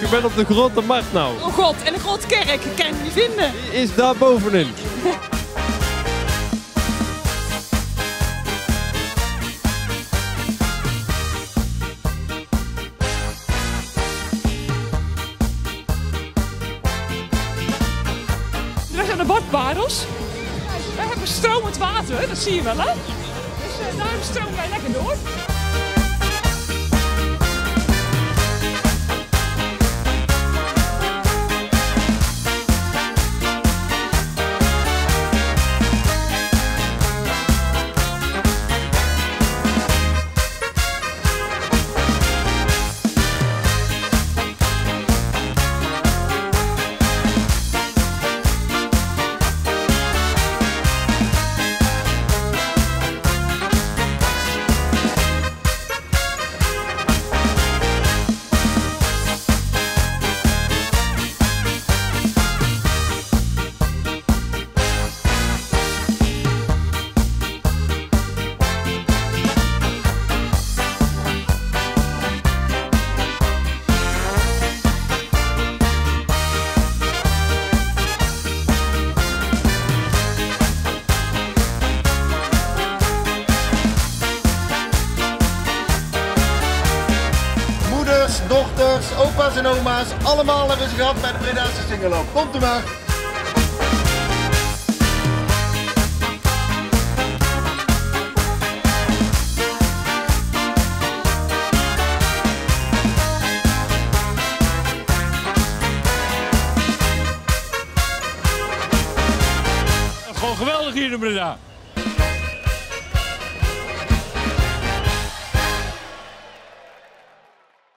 Je bent op de grote markt nou. Oh god, en een grote kerk, ik kan het niet vinden. Die is daar bovenin. We zijn de badparels. We hebben stromend water, dat zie je wel hè. Dus daarom stromen wij lekker door. Dochters, opa's en oma's, allemaal hebben ze gehad bij de Bredaanse Singelloop. Komt u maar! Gewoon geweldig hier in Breda.